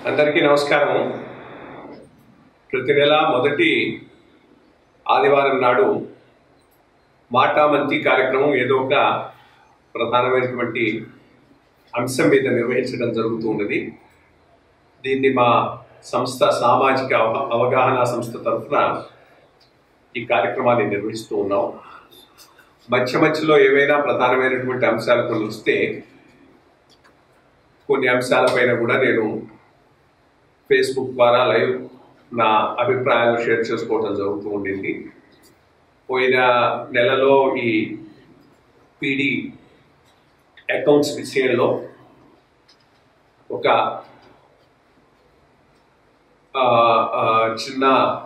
అందరికీ నమస్కారం. ప్రతి నెల మొదటి ఆదివారం నాడు మాటామంతి కార్యక్రమం ఏదో ఒక ప్రధానమైనటువంటి అంశం మీద నిర్వహించడం జరుగుతూ ఉన్నది. దీన్ని మా సంస్థ సామాజిక అవగాహన సంస్థ తరఫున ఈ కార్యక్రమాన్ని నిర్వహిస్తూ ఉన్నాం. మధ్యలో ఏవైనా ప్రధానమైనటువంటి అంశాలు కొన్ని వస్తే కొన్ని అంశాలపైన కూడా నేను ఫేస్బుక్ ద్వారా లైవ్ నా అభిప్రాయాలు షేర్ చేసుకోవడం జరుగుతూ ఉండింది. పోయిన నెలలో ఈ పీడీ అకౌంట్స్ విషయంలో ఒక చిన్న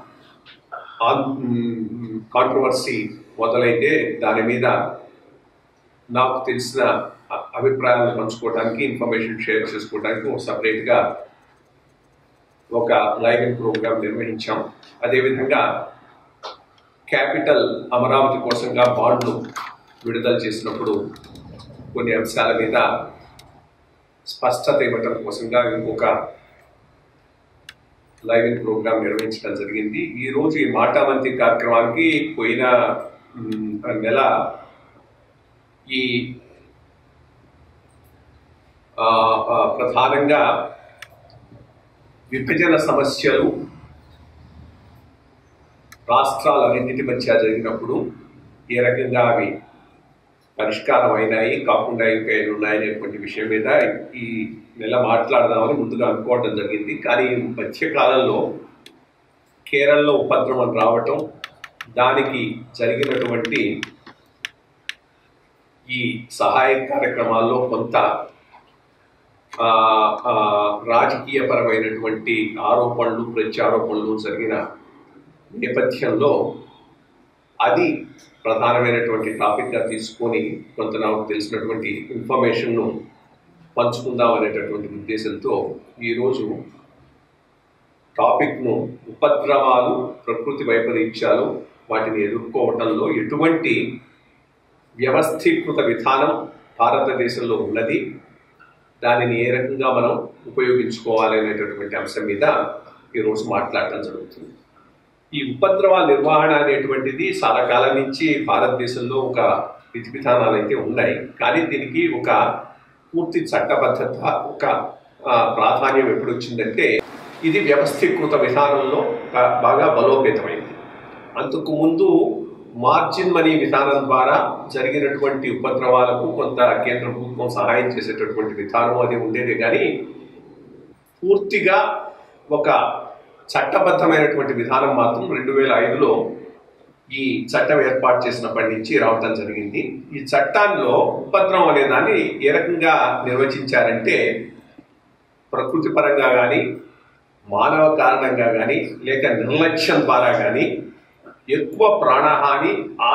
కాంట్రవర్సీ మొదలైతే దాని మీద నాకు తెలిసిన అభిప్రాయాలను పంచుకోవడానికి, ఇన్ఫర్మేషన్ షేర్ చేసుకోవడానికి ఒక సపరేట్గా ఒక లైవ్ ప్రోగ్రామ్ నిర్వహించాం. అదేవిధంగా క్యాపిటల్ అమరావతి కోసంగా బాండ్లు విడుదల చేసినప్పుడు కొన్ని అంశాల మీద స్పష్టత ఇవ్వటం కోసంగా ఇంకొక లైవ్ ప్రోగ్రామ్ నిర్వహించడం జరిగింది. ఈరోజు ఈ మాటామంతి కార్యక్రమానికి పోయిన నెల ఈ ప్రధానంగా విభజన సమస్యలు రాష్ట్రాలన్నింటి మధ్య జరిగినప్పుడు ఏ రకంగా అవి పరిష్కారం అయినాయి, కాకుండా ఇంకా ఏమి ఉన్నాయనేటువంటి విషయం మీద ఈ నెల మాట్లాడదామని ముందుగా అనుకోవడం జరిగింది. కానీ మధ్యకాలంలో కేరళలో ఉపద్రవం రావటం, దానికి జరిగినటువంటి ఈ సహాయ కార్యక్రమాల్లో కొంత రాజకీయపరమైనటువంటి ఆరోపణలు, ప్రత్యారోపణలు జరిగిన నేపథ్యంలో అది ప్రధానమైనటువంటి టాపిక్గా తీసుకొని కొంత నాకు తెలిసినటువంటి ఇన్ఫర్మేషన్ను పంచుకుందాం అనేటటువంటి ఉద్దేశంతో ఈరోజు టాపిక్ను ఉపద్రవాలు, ప్రకృతి వైపరీత్యాలు, వాటిని ఎదుర్కోవటంలో ఎటువంటి వ్యవస్థీకృత విధానం భారతదేశంలో ఉన్నది, దానిని ఏ రకంగా మనం ఉపయోగించుకోవాలి అనేటటువంటి అంశం మీద ఈరోజు మాట్లాడటం జరుగుతుంది. ఈ ఉపద్రవాల నిర్వహణ అనేటువంటిది చాలా కాలం నుంచి భారతదేశంలో ఒక విధి విధానాలు అయితే ఉన్నాయి. కానీ దీనికి ఒక పూర్తి చట్టబద్ధత, ఒక ప్రాధాన్యం ఎప్పుడు వచ్చిందంటే ఇది వ్యవస్థీకృత విధానంలో బాగా బలోపేతమైంది. అంతకు ముందు మార్జిన్ మనీ విధానం ద్వారా జరిగినటువంటి ఉపద్రవాలకు కొంత కేంద్ర ప్రభుత్వం సహాయం చేసేటటువంటి విధానం అది ఉండేది. కానీ పూర్తిగా ఒక చట్టబద్ధమైనటువంటి విధానం మాత్రం 2005లో ఈ చట్టం ఏర్పాటు చేసినప్పటి నుంచి రావటం జరిగింది. ఈ చట్టాల్లో ఉపద్రవం అనే దాన్ని ఏ రకంగా నిర్వచించారంటే ప్రకృతి పరంగా కానీ, మానవ కారణంగా కానీ, లేక నిర్లక్ష్యం ద్వారా కానీ ఎక్కువ ప్రాణహాని,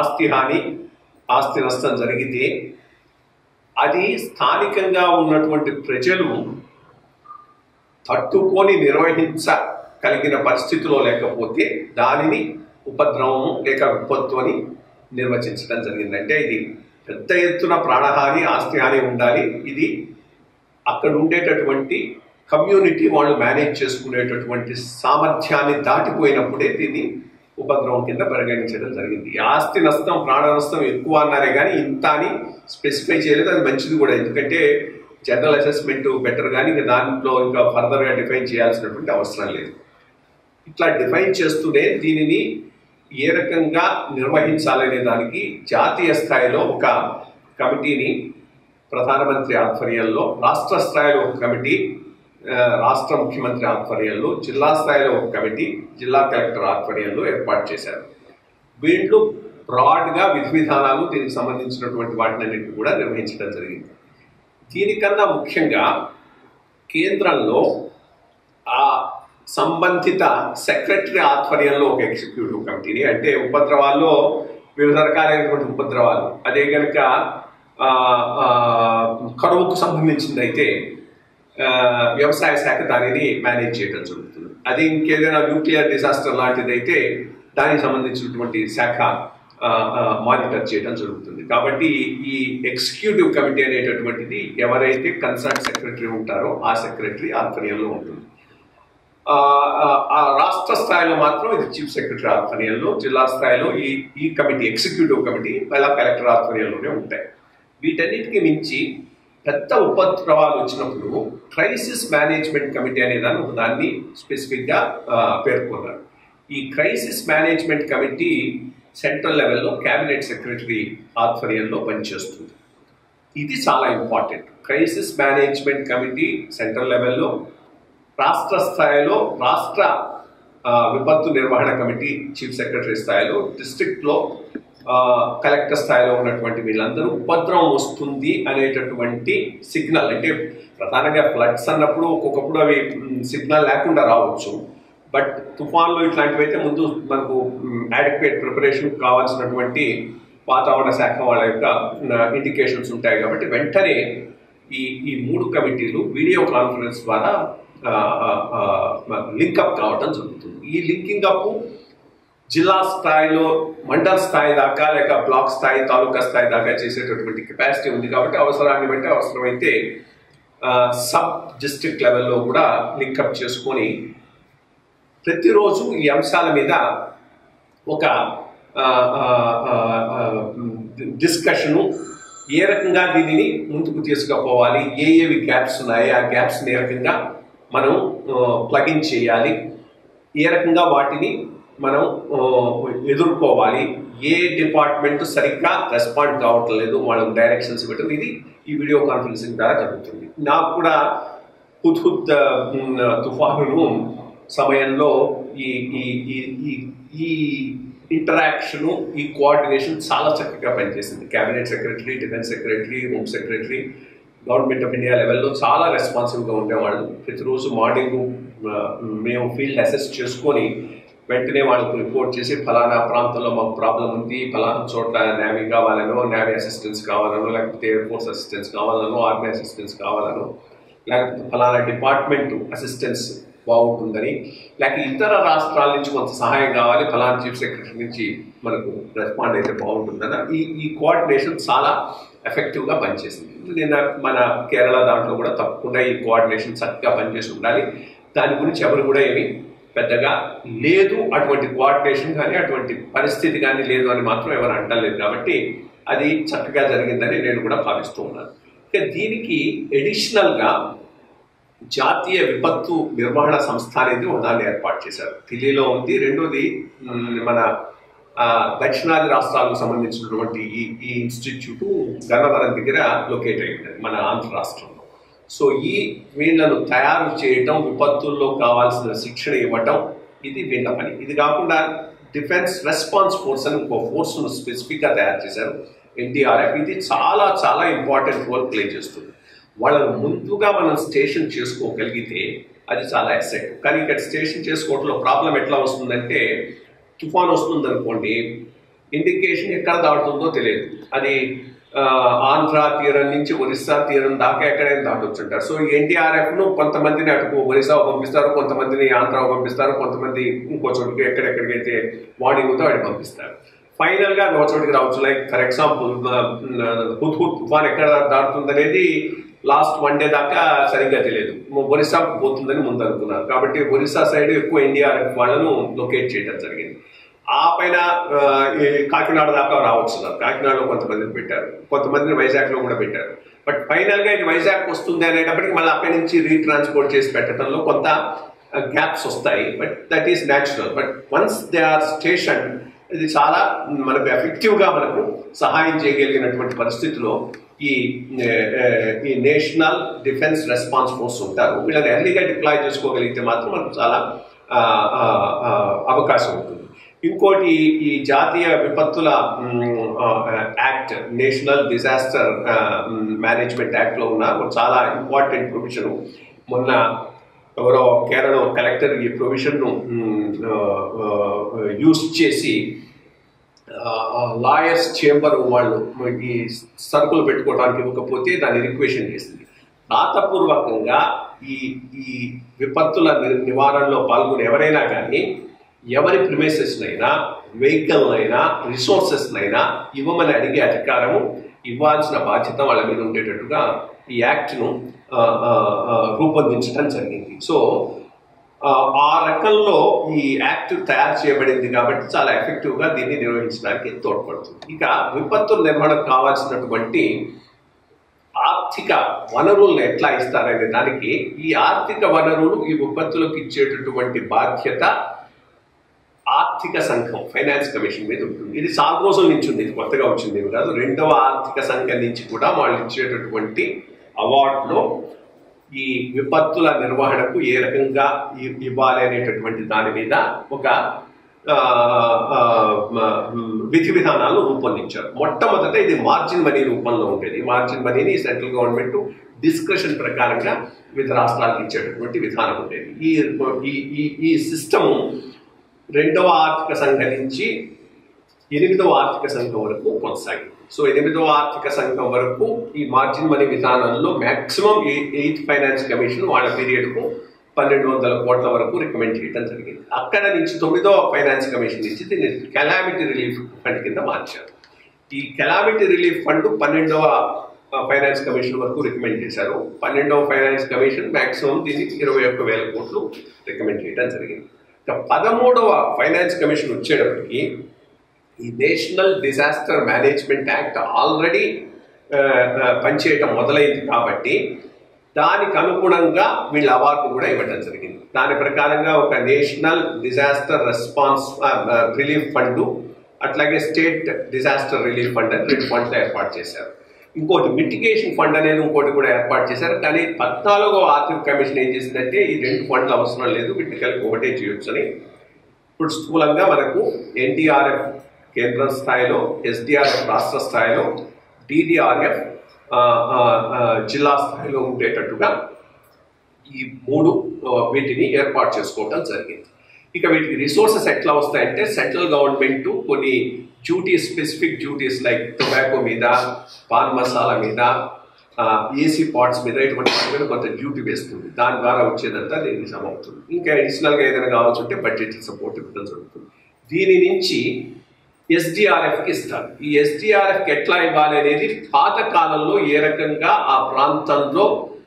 ఆస్తి నష్టం జరిగితే అది స్థానికంగా ఉన్నటువంటి ప్రజలు తట్టుకొని నిర్వహించగలిగిన పరిస్థితిలో లేకపోతే దానిని ఉపద్రవం లేక విపత్తు అని నిర్వచించడం జరిగింది. అంటే ఇది పెద్ద ఎత్తున ప్రాణహాని, ఆస్తి హాని ఉండాలి. ఇది అక్కడ ఉండేటటువంటి కమ్యూనిటీ వాళ్ళు మేనేజ్ చేసుకునేటటువంటి సామర్థ్యాన్ని దాటిపోయినప్పుడే దీన్ని ఉపద్రవం కింద పరిగణించడం జరిగింది. ఆస్తి నష్టం, ప్రాణ నష్టం ఎక్కువ అన్నారే కానీ ఇంత అని స్పెసిఫై చేయలేదు. అది మంచిది కూడా, ఎందుకంటే జనరల్ అసెస్మెంట్ బెటర్, కానీ ఇంకా దాంట్లో ఇంకా ఫర్దర్గా డిఫైన్ చేయాల్సినటువంటి అవసరం లేదు. ఇట్లా డిఫైన్ చేస్తూనే దీనిని ఏ రకంగా నిర్వహించాలనే దానికి జాతీయ స్థాయిలో ఒక కమిటీని ప్రధానమంత్రి ఆధ్వర్యంలో, రాష్ట్ర స్థాయిలో ఒక కమిటీ, రాష్ట్ర ముఖ్యమంత్రి ఆధ్వర్యంలో, జిల్లా స్థాయిలో ఒక కమిటీ, జిల్లా కలెక్టర్ ఆధ్వర్యంలో ఏర్పాటు చేశారు. వీళ్ళు బ్రాడ్గా విధి విధానాలు, దీనికి సంబంధించినటువంటి వాటినన్నింటినీ కూడా నిర్వహించడం జరిగింది. దీనికన్నా ముఖ్యంగా కేంద్రంలో ఆ సంబంధిత సెక్రటరీ ఆధ్వర్యంలో ఒక ఎగ్జిక్యూటివ్ కమిటీని, అంటే ఉపద్రవాల్లో వివిధ రకాలైనటువంటి ఉపద్రవాలు, అదే కనుక కరువుకు సంబంధించింది అయితే వ్యవసాయ శాఖ దానిని మేనేజ్ చేయడం జరుగుతుంది. అది ఇంకేదైనా న్యూక్లియర్ డిజాస్టర్ లాంటిది అయితే దానికి సంబంధించినటువంటి శాఖ మానిటర్ చేయడం జరుగుతుంది. కాబట్టి ఈ ఎగ్జిక్యూటివ్ కమిటీ అనేటటువంటిది ఎవరైతే కన్సర్న్ సెక్రటరీ ఉంటారో ఆ సెక్రటరీ ఆధ్వర్యంలో ఉంటుంది. రాష్ట్ర స్థాయిలో మాత్రం ఇది చీఫ్ సెక్రటరీ ఆధ్వర్యంలో, జిల్లా స్థాయిలో ఈ కమిటీ ఎగ్జిక్యూటివ్ కమిటీ ఇలా కలెక్టర్ ఆధ్వర్యంలోనే ఉంటాయి. వీటన్నిటికీ మించి పెద్ద ఉపద్రవాలు వచ్చినప్పుడు క్రైసిస్ మేనేజ్మెంట్ కమిటీ అనే దాన్ని స్పెసిఫిక్గా పేర్కొన్నారు. ఈ క్రైసిస్ మేనేజ్మెంట్ కమిటీ సెంట్రల్ లెవెల్లో క్యాబినెట్ సెక్రటరీ ఆధ్వర్యంలో పనిచేస్తుంది. ఇది చాలా important. Crisis management committee central లెవెల్లో, రాష్ట్ర స్థాయిలో రాష్ట్ర విపత్తు నిర్వహణ కమిటీ చీఫ్ సెక్రటరీ స్థాయిలో, డిస్ట్రిక్ట్లో కలెక్టర్ స్థాయిలో ఉన్నటువంటి వీళ్ళందరూ ఉపద్రవం వస్తుంది అనేటటువంటి సిగ్నల్, అంటే ప్రధానంగా ఫ్లడ్స్ అన్నప్పుడు ఒక్కొక్కప్పుడు అవి సిగ్నల్ లేకుండా రావచ్చు. బట్ తుఫాన్లు ఇట్లాంటివి అయితే ముందు మనకు అడిక్వేట్ ప్రిపరేషన్ కావాల్సినటువంటి వాతావరణ శాఖ వాళ్ళ యొక్క ఇండికేషన్స్ ఉంటాయి. కాబట్టి వెంటనే ఈ 3 కమిటీలు వీడియో కాన్ఫరెన్స్ ద్వారా లింకప్ కావడం జరుగుతుంది. ఈ లింకింగ్ అప్ జిల్లా స్థాయిలో, మండల స్థాయి దాకా, లేక బ్లాక్ స్థాయి, తాలూకా స్థాయి దాకా చేసేటటువంటి కెపాసిటీ ఉంది. కాబట్టి అవసరాన్ని బట్టి అవసరమైతే సబ్ డిస్ట్రిక్ట్ లెవెల్లో కూడా లింకప్ చేసుకొని ప్రతిరోజు ఈ అంశాల మీద ఒక డిస్కషను, ఏ రకంగా దీనిని ముందుకు తీసుకుపోవాలి, ఏవి గ్యాప్స్ ఉన్నాయి, ఆ గ్యాప్స్ని ఏ రకంగా మనం ప్లగిన్ చేయాలి, ఏ రకంగా వాటిని మనం ఎదుర్కోవాలి, ఏ డిపార్ట్మెంట్ సరిగ్గా రెస్పాండ్ కావట్లేదు, వాళ్ళకి డైరెక్షన్స్ ఇవ్వటం, ఇది ఈ వీడియో కాన్ఫరెన్సింగ్ ద్వారా జరుగుతుంది. నాకు కూడా హుద్హుద్ తుఫాను సమయంలో ఈ ఇంటరాక్షను, ఈ కోఆర్డినేషన్ చాలా చక్కగా పనిచేసింది. Cabinet secretary, defence secretary, home secretary, government of India లెవెల్లో చాలా రెస్పాన్సివ్గా ఉండేవాళ్ళు. ప్రతిరోజు మార్నింగ్ మేము ఫీల్డ్ అసెస్ చేసుకొని వెంటనే వాళ్ళకు రిపోర్ట్ చేసి ఫలానా ప్రాంతంలో మాకు ప్రాబ్లం ఉంది, ఫలానా చోట్ల నేవీ కావాలనో, నేవీ అసిస్టెన్స్ కావాలనో, లేకపోతే ఎయిర్ ఫోర్స్ అసిస్టెన్స్ కావాలనో, ఆర్మీ అసిస్టెన్స్ కావాలనో, లేకపోతే ఫలానా డిపార్ట్మెంట్ అసిస్టెన్స్ బాగుంటుందని, లేక ఇతర రాష్ట్రాల నుంచి కొంత సహాయం కావాలి, ఫలానా చీఫ్ సెక్రటరీ నుంచి మనకు రెస్పాండ్ అయితే బాగుంటుందని ఈ కోఆర్డినేషన్ చాలా ఎఫెక్టివ్గా పనిచేసింది. నిన్న మన కేరళ దాంట్లో కూడా తప్పకుండా ఈ కోఆర్డినేషన్ చక్కగా పనిచేసి ఉండాలి. దాని గురించి ఎవరు కూడా ఏమి పెద్దగా లేదు, అటువంటి కోఆర్డినేషన్ కానీ అటువంటి పరిస్థితి కానీ లేదు అని మాత్రం ఎవరు అంటలేదు. కాబట్టి అది చక్కగా జరిగిందని నేను కూడా భావిస్తూ ఉన్నాను. ఇక దీనికి ఎడిషనల్గా జాతీయ విపత్తు నిర్వహణ సంస్థ అనేది దాన్ని ఏర్పాటు చేశారు. ఢిల్లీలో ఉంది. రెండోది మన దక్షిణాది రాష్ట్రాలకు సంబంధించినటువంటి ఈ ఇన్స్టిట్యూట్ గన్నవరం దగ్గర లొకేట్ అయి ఉంటుంది మన ఆంధ్ర రాష్ట్రంలో. సో వీళ్ళను తయారు చేయటం, విపత్తుల్లో కావాల్సిన శిక్షణ ఇవ్వటం, ఇది వీళ్ళ పని. ఇది కాకుండా డిఫెన్స్ రెస్పాన్స్ ఫోర్స్ అని ఒక ఫోర్స్ను స్పెసిఫిక్గా తయారు చేశారు, ఎన్డీఆర్ఎఫ్. ఇది చాలా చాలా ఇంపార్టెంట్ రోల్ ప్లే చేస్తుంది. వాళ్ళని ముందుగా మనం స్టేషన్ చేసుకోగలిగితే అది చాలా ఎసెట్. కానీ ఇక్కడ స్టేషన్ చేసుకోవడంలో ప్రాబ్లం ఎట్లా వస్తుందంటే, తుఫాన్ వస్తుందనుకోండి, ఇండికేషన్ ఎక్కడ దాటుతుందో తెలియదు. అది ఆంధ్ర తీరం నుంచి ఒరిస్సా తీరం దాకా ఎక్కడైనా దాటొచ్చు అంటారు. సో ఎన్డీఆర్ఎఫ్ను కొంతమందిని అటుకు ఒరిస్సా పంపిస్తారు, కొంతమందిని ఆంధ్ర పంపిస్తారు, కొంతమంది ఇంకో చోటుకి ఎక్కడెక్కడికైతే వార్నింగ్ ఉందో వాడిని పంపిస్తారు. ఫైనల్గా ఒక చోటికి రావచ్చు. లైక్ ఫర్ ఎగ్జాంపుల్ హుద్హుద్ తుఫాన్ ఎక్కడ దాటుతుందనేది లాస్ట్ 1 డే దాకా సరిగ్గా తెలియదు. ఒరిస్సా పోతుందని ముందు అనుకున్నారు. కాబట్టి ఒరిస్సా సైడ్ ఎక్కువ ఎన్డీఆర్ఎఫ్ వాళ్ళను లొకేట్ చేయడం జరిగింది. ఆ పైన కాకినాడ దాకా రావచ్చు. కాకినాడలో కొంతమందిని పెట్టారు, కొంతమందిని వైజాగ్లో కూడా పెట్టారు. బట్ ఫైనల్గా ఇది వైజాగ్ వస్తుంది అనేటప్పటికి మళ్ళీ అక్కడి నుంచి రీట్రాన్స్పోర్ట్ చేసి పెట్టడంలో కొంత గ్యాప్స్ వస్తాయి. But that is natural. But once they are station, ఇది చాలా మనకు ఎఫెక్టివ్గా మనకు సహాయం చేయగలిగినటువంటి పరిస్థితిలో ఈ నేషనల్ డిఫెన్స్ రెస్పాన్స్ ఫోర్స్ ఉంటారు. వీళ్ళని ఎర్లీగా డిప్లాయ్ చేసుకోగలిగితే మాత్రం మనకు చాలా అవకాశం ఉంటుంది. ఇంకోటి, ఈ జాతీయ విపత్తుల యాక్ట్, నేషనల్ డిజాస్టర్ మేనేజ్మెంట్ యాక్ట్లో ఉన్న చాలా ఇంపార్టెంట్ ప్రొవిజన్. మొన్న ఎవరో కేరళ కలెక్టర్ ఈ ప్రొవిజన్ను యూజ్ చేసి లాయర్స్ చేంబర్ వాళ్ళు ఈ సరుకులు పెట్టుకోవడానికి ఇవ్వకపోతే దాన్ని రిక్వెషన్ చేసింది. రాతపూర్వకంగా ఈ విపత్తుల నివారణలో పాల్గొనే ఎవరైనా కానీ ఎవరి ప్రిమైసెస్నైనా, వెహికల్నైనా, రిసోర్సెస్నైనా ఇవ్వమని అడిగే అధికారము, ఇవ్వాల్సిన బాధ్యత వాళ్ళ మీద ఉండేటట్టుగా ఈ యాక్ట్ను రూపొందించడం జరిగింది. సో ఆ రకంలో ఈ యాక్ట్ తయారు చేయబడింది కాబట్టి చాలా ఎఫెక్టివ్గా దీన్ని నిర్వహించడానికి తోడ్పడుతుంది. ఇక విపత్తు నిర్వహణకు కావాల్సినటువంటి ఆర్థిక వనరులను ఎట్లా ఇస్తారనే దానికి ఈ ఆర్థిక వనరులు ఈ విపత్తులకు ఇచ్చేటటువంటి బాధ్యత ఆర్థిక సంఘం ఫైనాన్స్ కమిషన్ మీద ఉంటుంది. ఇది చాలా రోజుల నుంచి ఉంది, ఇది కొత్తగా వచ్చింది కాదు. రెండవ ఆర్థిక సంఘం నుంచి కూడా వాళ్ళు ఇచ్చేటటువంటి అవార్డులో ఈ విపత్తుల నిర్వహణకు ఏ రకంగా ఇవ్వాలి అనేటటువంటి దాని మీద ఒక విధి విధానాలను రూపొందించారు. మొట్టమొదట ఇది మార్జిన్ మనీ రూపంలో ఉండేది. మార్జిన్ మనీని సెంట్రల్ గవర్నమెంట్ డిస్క్రిషన్ ప్రకారంగా వివిధ రాష్ట్రాలకు ఇచ్చేటటువంటి విధానం ఉండేది. ఈ సిస్టము రెండవ ఆర్థిక సంఘం నుంచి 8వ ఆర్థిక సంఘం వరకు కొనసాగింది. సో 8వ ఆర్థిక సంఘం వరకు ఈ మార్జిన్ మనీ విధానంలో మ్యాక్సిమం 8th ఫైనాన్స్ కమిషన్ వాళ్ళ పీరియడ్కు 1200 కోట్ల వరకు రికమెండ్ చేయడం జరిగింది. అక్కడ నుంచి 9వ ఫైనాన్స్ కమిషన్ నుంచి దీన్ని కెలామిటీ రిలీఫ్ ఫండ్ కింద మార్చారు. ఈ కెలామిటీ రిలీఫ్ ఫండ్ 12వ ఫైనాన్స్ కమిషన్ వరకు రికమెండ్ చేశారు. 12వ ఫైనాన్స్ కమిషన్ మ్యాక్సిమం దీన్ని 21,000 కోట్లు రికమెండ్ చేయడం జరిగింది. 13వ ఫైనాన్స్ కమిషన్ వచ్చేటప్పటికి ఈ national disaster management act already పనిచేయటం మొదలైంది కాబట్టి దానికి అనుగుణంగా వీళ్ళ అవార్డు కూడా ఇవ్వడం జరిగింది. దాని ప్రకారంగా ఒక national disaster response relief fund, అట్లాగే స్టేట్ డిజాస్టర్ రిలీఫ్ ఫండ్ అని 2 ఫండ్లు ఏర్పాటు చేశారు. ఇంకోటి మిటిగేషన్ ఫండ్ అనేది ఇంకోటి కూడా ఏర్పాటు చేశారు. కానీ 14వ ఆర్థిక కమిషన్ ఏం చేసిందంటే ఈ 2 ఫండ్లు అవసరం లేదు, వీటిని కలిపి ఒకటే చేయొచ్చు అని ఇప్పుడు స్థూలంగా మనకు ఎన్డీఆర్ఎఫ్ కేంద్ర స్థాయిలో, ఎస్డిఆర్ఎఫ్ రాష్ట్ర స్థాయిలో, డిడిఆర్ఎఫ్ జిల్లా స్థాయిలో ఉండేటట్టుగా ఈ 3 వీటిని ఏర్పాటు చేసుకోవడం జరిగింది. ఇక వీటికి రిసోర్సెస్ ఎట్లా వస్తాయంటే సెంట్రల్ గవర్నమెంట్ కొన్ని duties, specific duties like tobacco మీద, పాన్ మసాలా మీద, ఏసీ పాట్స్ మీద, ఇటువంటి వాటి మీద కొంత డ్యూటీ వేస్తుంది. దాని ద్వారా వచ్చేదంతా దీనికి సమవుతుంది. ఇంకా అడిషనల్గా ఏదైనా కావాల్సి ఉంటే బడ్జెట్ సపోర్ట్ ఇవ్వడం జరుగుతుంది. దీని నుంచి ఎస్డిఆర్ఎఫ్కి ఇస్తారు. ఈ ఎస్డిఆర్ఎఫ్కి ఎట్లా ఇవ్వాలి అనేది పాత కాలంలో ఏ రకంగా ఆ ప్రాంతంలో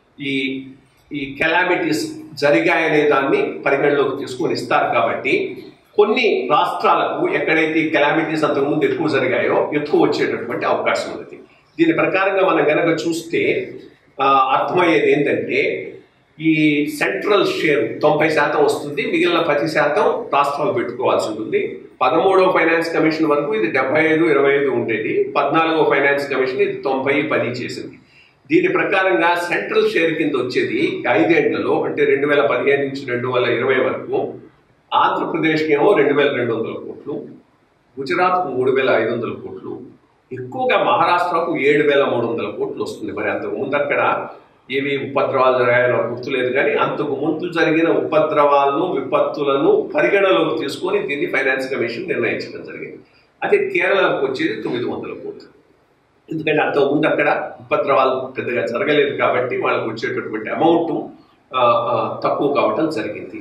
ఈ కెలామిటీస్ జరిగాయనే దాన్ని పరిగణలోకి తీసుకొని ఇస్తారు. కాబట్టి కొన్ని రాష్ట్రాలకు ఎక్కడైతే ఈ కెలామిటీస్ అంతకుముందు ఎక్కువ జరిగాయో ఎక్కువ వచ్చేటటువంటి అవకాశం ఉంది. దీని ప్రకారంగా మనం కనుక చూస్తే అర్థమయ్యేది ఏంటంటే ఈ సెంట్రల్ షేర్ 90% వస్తుంది, మిగిలిన 10% రాష్ట్రాలు పెట్టుకోవాల్సి ఉంటుంది. 13వ ఫైనాన్స్ కమిషన్ వరకు ఇది 75-25 ఉండేది. 14వ ఫైనాన్స్ కమిషన్ ఇది 90-10 చేసింది. దీని ప్రకారంగా సెంట్రల్ షేర్ కింద వచ్చేది 5 ఏళ్లలో అంటే 2015 నుంచి 2020 వరకు ఆంధ్రప్రదేశ్కి ఏమో 2,200 కోట్లు, గుజరాత్కు 3,500 కోట్లు, ఎక్కువగా మహారాష్ట్రకు 7,300 కోట్లు వస్తుంది. మరి అంతకు ముందు అక్కడ ఏవి ఉపద్రవాలు జరిగాయో గుర్తులేదు, కానీ అంతకు ముందు జరిగిన ఉపద్రవాలను, విపత్తులను పరిగణలోకి తీసుకొని దీన్ని ఫైనాన్స్ కమిషన్ నిర్ణయించడం జరిగింది. అదే కేరళకు వచ్చేది 900 కోట్లు. ఎందుకంటే అంతకుముందు అక్కడ ఉపద్రవాలు పెద్దగా జరగలేదు కాబట్టి వాళ్ళకు వచ్చేటటువంటి అమౌంట్ తక్కువ కావటం జరిగింది.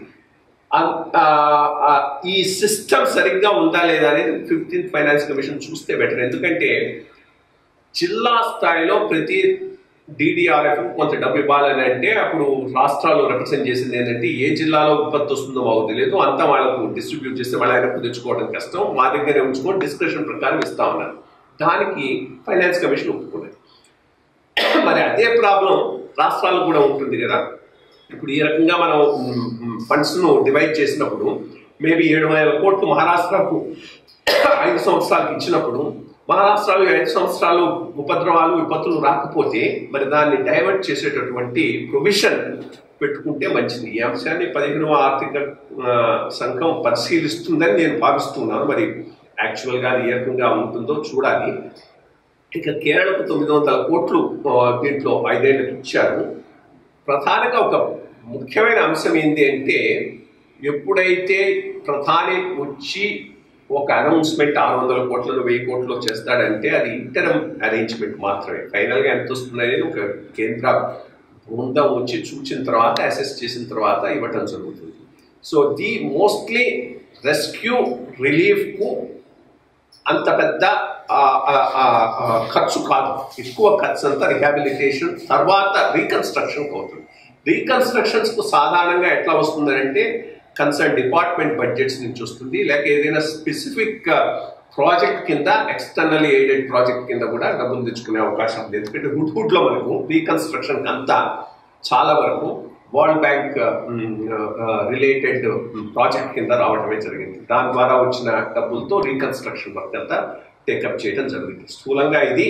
ఈ సిస్టమ్ సరిగ్గా ఉందా లేదా అనేది 15th ఫైనాన్స్ కమిషన్ చూస్తే బెటర్. ఎందుకంటే జిల్లా స్థాయిలో ప్రతి డిడిఆర్ఎఫ్ కొంత డబ్బు ఇవ్వాలని అంటే అప్పుడు రాష్ట్రాలు రిప్రజెంట్ చేసింది ఏంటంటే ఏ జిల్లాలో విపత్తు వస్తుందో మాకు తెలియదు, అంతా వాళ్ళకు డిస్ట్రిబ్యూట్ చేస్తే వాళ్ళ వెనక్కి తెచ్చుకోవడం కష్టం, మా దగ్గరే ఉంచుకొని డిస్క్రిప్షన్ ప్రకారం ఇస్తా ఉన్నారు. దానికి ఫైనాన్స్ కమిషన్ ఒప్పుకోలేదు. మరి అదే ప్రాబ్లం రాష్ట్రాలకు కూడా ఉంటుంది కదా. ఇప్పుడు ఈ రకంగా మనం ఫండ్స్ను డివైడ్ చేసినప్పుడు మేబీ 7,000 కోట్లు మహారాష్ట్రకు 5 సంవత్సరాలకు ఇచ్చినప్పుడు మహారాష్ట్రలో 5 సంవత్సరాలు ఉపద్రవాలు, విపత్తులు రాకపోతే మరి దాన్ని డైవర్ట్ చేసేటటువంటి ప్రొవిజన్ పెట్టుకుంటే మంచిది. ఈ అంశాన్ని 15వ ఆర్థిక సంఘం పరిశీలిస్తుందని నేను భావిస్తున్నాను. మరి యాక్చువల్గా అది ఏ రకంగా ఉంటుందో చూడాలి. ఇక కేరళకు 900 కోట్లు దీంట్లో 5 ఏళ్ళకి ఇచ్చారు. ప్రధానంగా ఒక ముఖ్యమైన అంశం ఏంటి అంటే ఎప్పుడైతే ప్రధాని వచ్చి ఒక అనౌన్స్మెంట్ 600 కోట్లలో 1000 కోట్లు చేస్తాడంటే అది ఇంటరం అరేంజ్మెంట్ మాత్రమే. ఫైనల్గా ఎంత వస్తుంది అనేది ఒక కేంద్ర బృందం వచ్చి చూసిన తర్వాత, అసెస్ చేసిన తర్వాత ఇవ్వటం జరుగుతుంది. సో ది మోస్ట్లీ రెస్క్యూ రిలీఫ్కు అంత పెద్ద ఖర్చు కాదు, ఎక్కువ ఖర్చు అంతా రిహాబిలిటేషన్ తర్వాత రీకన్స్ట్రక్షన్కి అవుతుంది. రీకన్స్ట్రక్షన్స్కు సాధారణంగా ఎట్లా వస్తుందంటే కన్సర్న్ డిపార్ట్మెంట్ బడ్జెట్స్ నుంచి వస్తుంది, లేక ఏదైనా స్పెసిఫిక్ ప్రాజెక్ట్ కింద ఎక్స్టర్నల్ ఎయిడెడ్ ప్రాజెక్ట్ కింద కూడా డబ్బులు తెచ్చుకునే అవకాశం ఉంది. ఎందుకంటే హుడ్లో మనకు రీకన్స్ట్రక్షన్ అంతా చాలా వరకు వరల్డ్ బ్యాంక్ రిలేటెడ్ ప్రాజెక్ట్ కింద రావడమే జరిగింది. దాని ద్వారా వచ్చిన డబ్బులతో రీకన్స్ట్రక్షన్ వర్క్ అంతా టేకప్ చేయడం జరిగింది. స్థూలంగా ఇది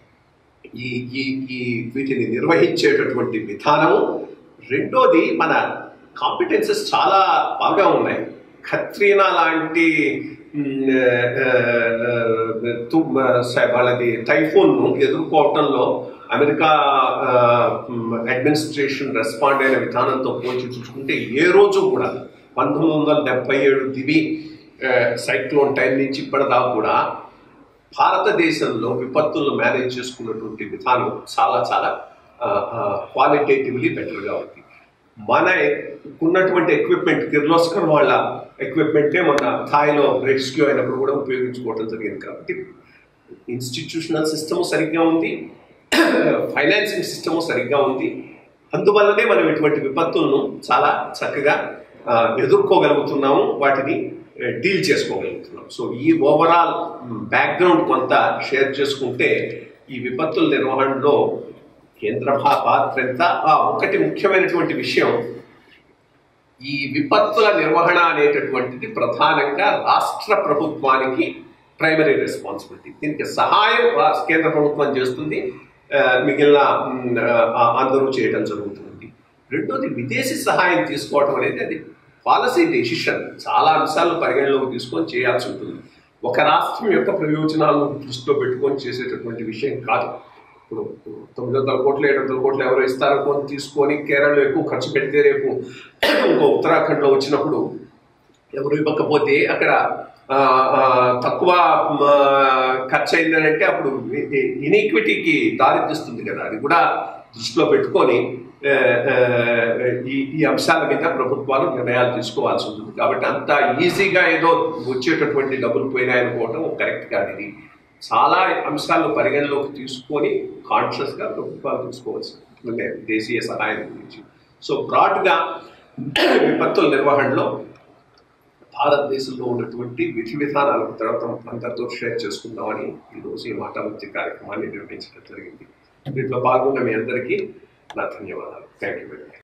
ఈ వీటిని నిర్వహించేటటువంటి విధానము. రెండోది మన కాంపిటెన్సెస్ చాలా బాగా ఉన్నాయి. కత్రీనా లాంటి వాళ్ళది టైఫోన్ను ఎదుర్కోవటంలో అమెరికా అడ్మినిస్ట్రేషన్ రెస్పాండ్ అయిన విధానంతో పోల్చి చూసుకుంటే ఏ రోజు కూడా 1977 దివి సైక్లోన్ టైం నుంచి ఇప్పటిదాకా కూడా భారతదేశంలో విపత్తులను మేనేజ్ చేసుకున్నటువంటి విధానం చాలా చాలా క్వాలిటేటివ్లీ బెటర్గా ఉంది. మన ఉన్నటువంటి ఎక్విప్మెంట్ కిర్లోస్కర్ వాళ్ళ ఎక్విప్మెంటే మన థాయిలో రెస్క్యూ అయినప్పుడు కూడా ఉపయోగించుకోవడం జరిగింది. కాబట్టి ఇన్స్టిట్యూషనల్ సిస్టము సరిగ్గా ఉంది, ఫైనాన్సింగ్ సిస్టము సరిగ్గా ఉంది. అందువల్లనే మనం ఇటువంటి విపత్తులను చాలా చక్కగా ఎదుర్కోగలుగుతున్నాము, వాటిని డీల్ చేసుకోగలుగుతున్నాం. సో ఈ ఓవరాల్ బ్యాక్గ్రౌండ్ కొంత షేర్ చేసుకుంటే ఈ విపత్తుల నిర్వహణలో కేంద్ర పాత్ర ఎంత. ఒకటి ముఖ్యమైనటువంటి విషయం, ఈ విపత్తుల నిర్వహణ అనేటటువంటిది ప్రధానంగా రాష్ట్ర ప్రభుత్వానికి ప్రైమరీ రెస్పాన్సిబిలిటీ. దీనికి సహాయం కేంద్ర ప్రభుత్వం చేస్తుంది, మిగిలిన అందరూ చేయడం జరుగుతుంది. రెండోది విదేశీ సహాయం తీసుకోవడం అనేది అది పాలసీ డెసిషన్. చాలా అంశాలను పరిగణలోకి తీసుకొని చేయాల్సి ఉంటుంది. ఒక రాష్ట్రం యొక్క ప్రయోజనాలను దృష్టిలో పెట్టుకొని చేసేటటువంటి విషయం కాదు. ఇప్పుడు 900 కోట్లు 700 కోట్లు ఎవరో ఇస్తారనుకొని తీసుకొని కేరళలో ఎక్కువ ఖర్చు పెడితే రేపు ఇంకో ఉత్తరాఖండ్లో వచ్చినప్పుడు ఎవరు ఇవ్వకపోతే అక్కడ తక్కువ ఖర్చు అయిందని అప్పుడు ఇన్ఈక్విటీకి దారితీస్తుంది కదా. అది కూడా దృష్టిలో పెట్టుకొని ఈ అంశాల మీద ప్రభుత్వాలు నిర్ణయాలు తీసుకోవాల్సి ఉంటుంది. కాబట్టి అంత ఈజీగా ఏదో వచ్చేటటువంటి డబ్బులు పోయినాయనుకోవటం కరెక్ట్ కాదు. ఇది చాలా అంశాలను పరిగణలోకి తీసుకొని కాన్షియస్గా ప్రభుత్వాలు తీసుకోవాల్సి ఉంటుంది దేశీయ సహాయం గురించి. సో బ్రాడ్గా విపత్తుల నిర్వహణలో భారతదేశంలో ఉన్నటువంటి విధి విధానాలు తర్వాత అందరితో షేర్ చేసుకుందామని ఈరోజు ఈ మాటామంతి కార్యక్రమాన్ని నిర్వహించడం జరిగింది. దీంట్లో పాల్గొన్న మీ అందరికీ నా ధన్యవాదాలు. Thank you very much.